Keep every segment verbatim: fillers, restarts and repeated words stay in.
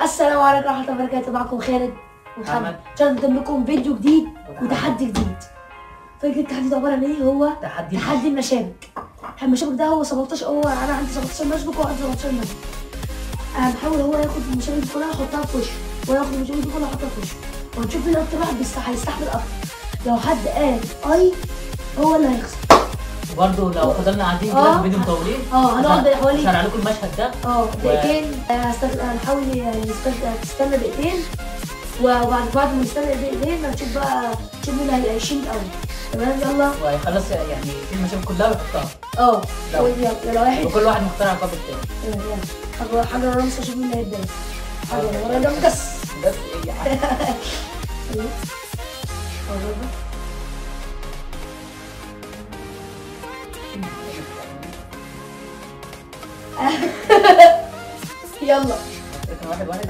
السلام عليكم ورحمة الله وبركاته، معكم خالد ومحمد. عشان نقدم لكم فيديو جديد وتحدي جديد. فكرة التحدي ده عبارة عن ايه؟ هو تحدي تحدي المشابك. المشابك ده هو سبعتاشر، هو انا عندي سبعتاشر مشبك وهو عنده سبعتاشر مشبك. هنحاول هو ياخد المشابك دي كلها يحطها في وشه، وياخد المشابك دي كلها يحطها في وشه، ونشوف مين اكتر واحد هيستحمل اكتر. لو حد قال اي هو اللي هيخسر. وبرده لو فضلنا قاعدين كده في فيديو مطولين اه هنقعد حوالي هشرح لكم المشهد ده اه دقيقتين. هنحاول نستنى دقيقتين، وبعد بعد ما نستنى دقيقتين هنشوف بقى نشوف مين اللي هيشيل الاول. تمام يلا. وهيخلص يعني في المشاكل كلها ويحطها. اه يلا يلا واحد. وكل واحد مختار عقاب التاني. يلا يلا حاجه حاجه رمز اشوف مين اللي هيبدا. حاجه ولا ده مقص بس ايه يعني. يلا واحد واحد.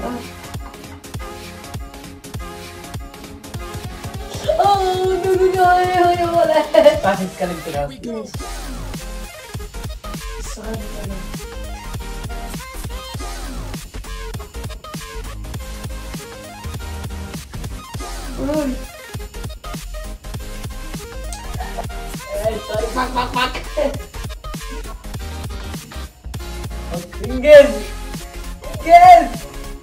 اه يا يا ولا ما ينفعش تتكلم كده. ماشي. الصغير ده قولوا لي. طيب بك بك بك. انجز انجز.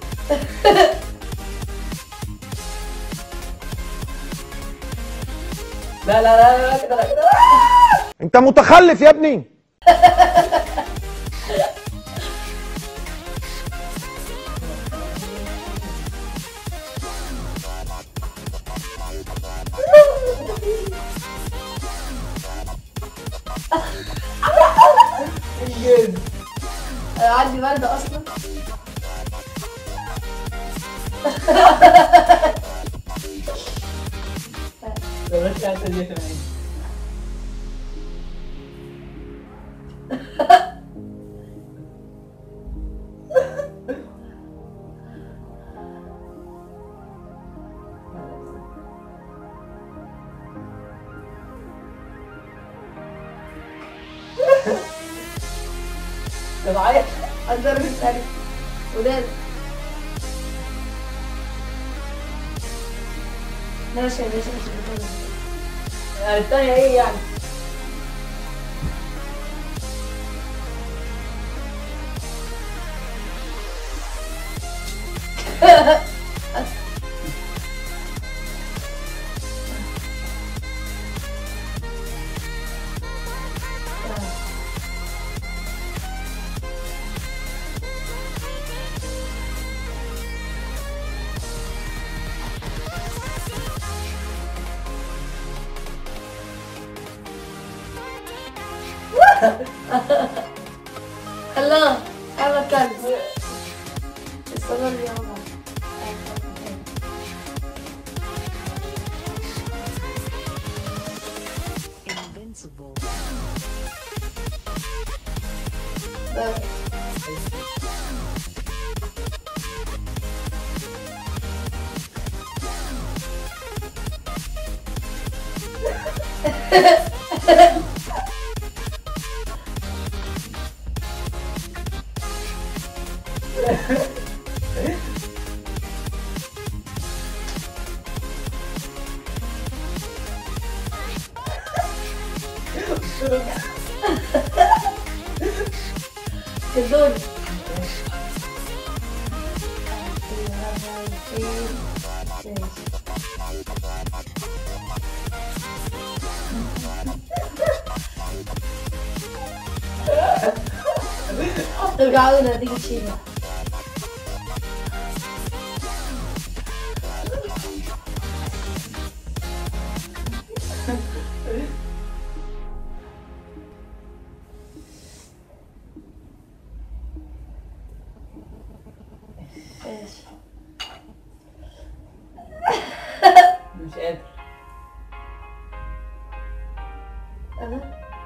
لا لا لا لا كده لا كده. انت متخلف يا ابني. انجز. انا عندي برد اصلا. بلاش الحته دي كمان. انت معايا؟ اقدر اسالك ولاد. ماشي ماشي ماشي. الثانية ايه يعني؟ خلاص انا كلب. استمر يا عمر. Invincible. كدول. ترجعوا لنا تيجي تشيلها. مش قادر. انا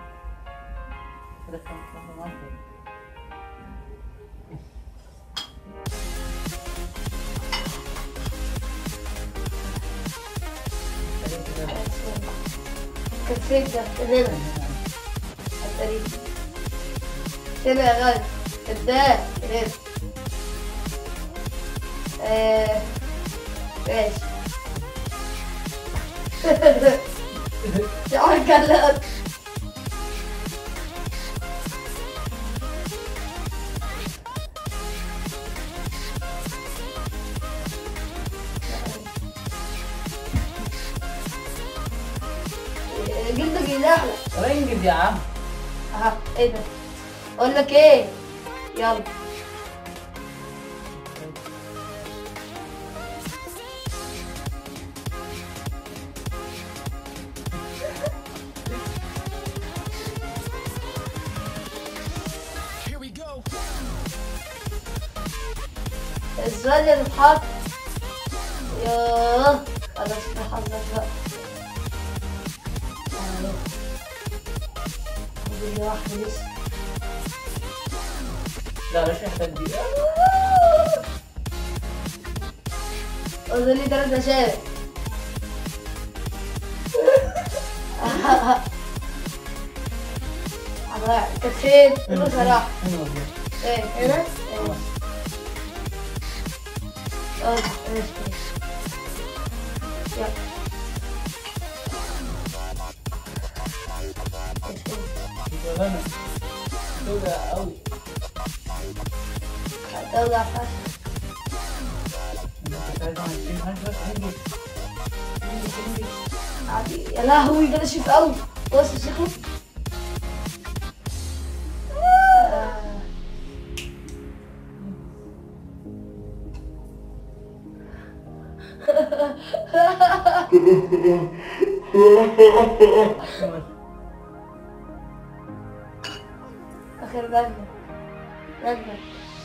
كفيت ده كده الطريق كده يا غالي كده كده آه، ماشي. شعرك كلام. جلدك يزحلق. رنجد يا عم. ها ايه ده؟ اقول لك ايه؟ يلا. الزرار اللي اتحط. ياه خلاص نحضر بقى. فاضل لي واحدة لسه. لا مش محتاج دي. فاضل لي تلات مشارك. كانت فين؟ بصراحة. ايه هنا؟ ايه اه ماشي يلا. شغلانة توجع قوي. هتوجع فشخ. عادي. يا لهوي ده ناشف قوي. بص شكله. اخر لجنة لجنة.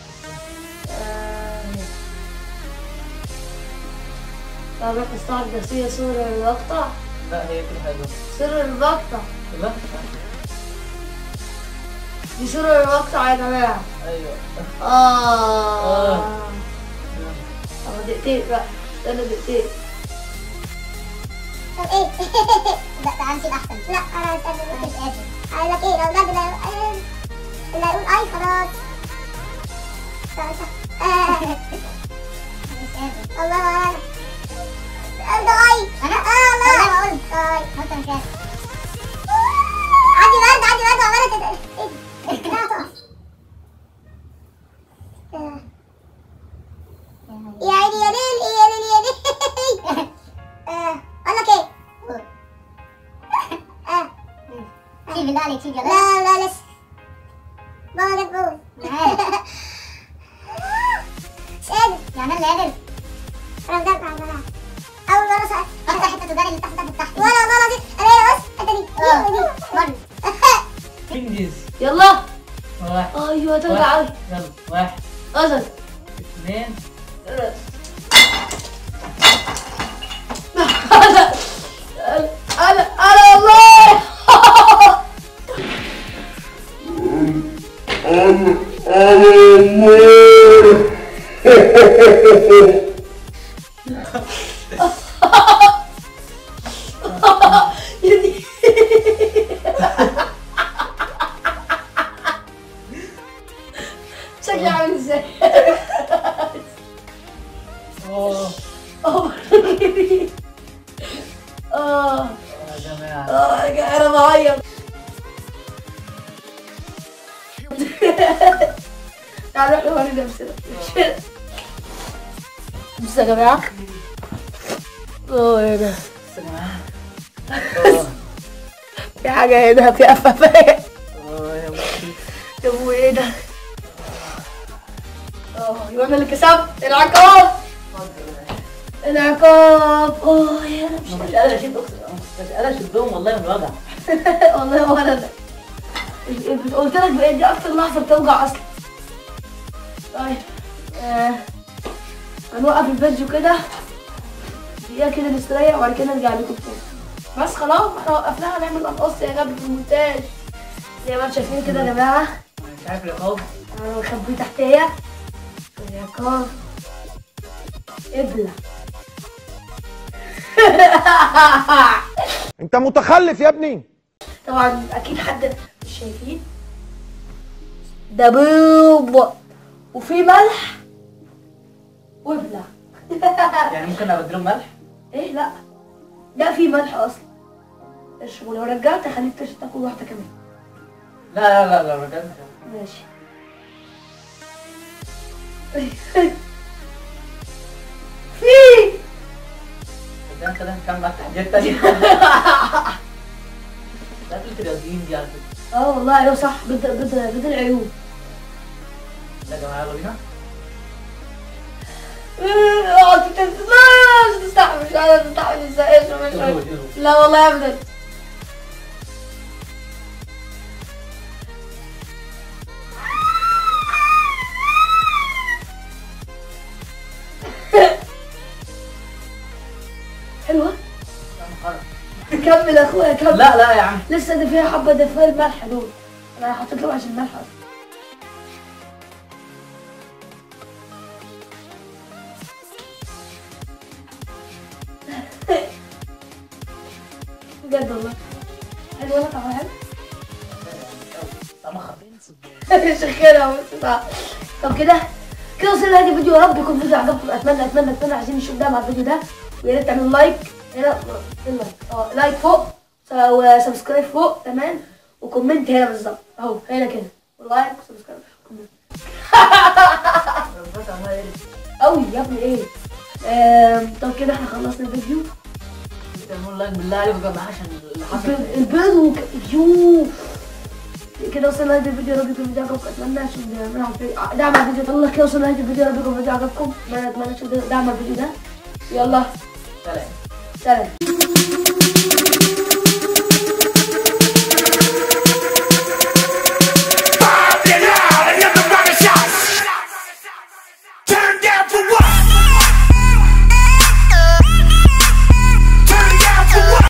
طب روح استعرض نفسية صور المقطع. لا هي كل حاجة. صور المقطع. لا دي صور المقطع يا جماعة. ايوه. اه اه طب دقيقتين بقى. استنى دقيقتين. طب ايه؟ لا تعال نشيل احسن. لا انا استنى مش قادر. قال لك ايه لو ده اللي اللي هيقول اي خلاص. الله ده اي. انا اه الله انا بقول اي حط مكان. عندي برد عندي برد عماله كده. ايه كده هتقف. يا عيني يا ليل يا ليل يا ليل. اقول لك ايه؟ اه شيل بالله عليك شيل. لا لا لسه بابا جاب جول. مش قادر يعني انا اللي قادر. انا بجد على الملعب اول مره سقطت. افتح حته تجاري اللي تحت تحت تحت. ولا والله العظيم انا هنا بص الحته دي دي دي انجز. يلا. واحد. ايوه توجع قوي. يلا واحد اسد. اثنين انا انا انا انا والله. شكلي عامل ازاي؟ اوه اه اه يا جماعة. اه انا بعيط. تعالوا نروح نوري نفسنا. بصوا يا جماعة. اه ايه ده؟ بس يا جماعة. في حاجة هنا في قفافات. اه يا بختي. طب وايه ده؟ اه يبقى انا اللي كسبت. العقاب العقاب. اه يا انا مش مش قادر اشد اقسم مش قادر اشدهم والله من الوجع. والله ولا انا. قلت لك بقى دي اكتر لحظه بتوجع اصلا. طيب آه. هنوقف الفيديو كده دقيقه كده نستريح وبعد كده نرجع لكم تاني. بس خلاص احنا وقفناها. هنعمل قنقص يا جنب في المونتاج زي ما انتم شايفين كده يا جماعه. انا مش عارف العقاب. انا مخبيه تحتيه. العقاب ابلع. انت متخلف يا ابني. طبعا اكيد حد مش شايفين ده بيض وفي ملح وابلع. يعني ممكن ابدلهم ملح؟ ايه لا، ده فيه ملح اصلا. اشرب، ولو رجعت هخليك تاكل واحده كمان. لا لا لا لا رجعت مش هعمل. ماشي. في ده انت ده نكمل مع التحديات تانية. ده قلت الرياضيين دي على فكرة. اه والله ايوه صح، بد بد بد العيون. لا يا جماعة يلا بينا. اه انت مش تستحمل، مش قادر تستحمل ازاي؟ اشرب اشرب. لا والله ابدا. حلوة؟ كمل يا اخويا كمل. لا لا يا عم. لسه ده فيها حبة، ده فيها الملح دول. انا حطيت لهم عشان الملح اصلا. بجد والله. حلو ولا طعمها حلو؟ طعمها خفيف. شغالة بس صح. طب كده كده وصلنا لهذا الفيديو، يا رب يكون الفيديو عجبكم. اتمنى اتمنى اتمنى عايزين نشوف ده مع الفيديو ده، ويا ريت تعملوا لايك هنا، لايك اه لايك فوق وسبسكرايب فوق تمام، وكومنت هنا بالظبط اهو هنا كده، ولايك وسبسكرايب كومنت. قوي يا ابني ايه. آم، طب كده احنا خلصنا الفيديو. تعملوا لايك بالله عليكم يا جماعة عشان اللي حصل. البيض وك... يوه كده وصلنا لهذا الفيديو، يا رب يكون الفيديو عجبكم. اتمنى اشوف دعم على الفيديو. يلا كده وصلنا لهذا الفيديو، يا رب يكون الفيديو عجبكم. اتمنى اتمنى اشوف دعم على الفيديو ده. يلا سلام. سلام.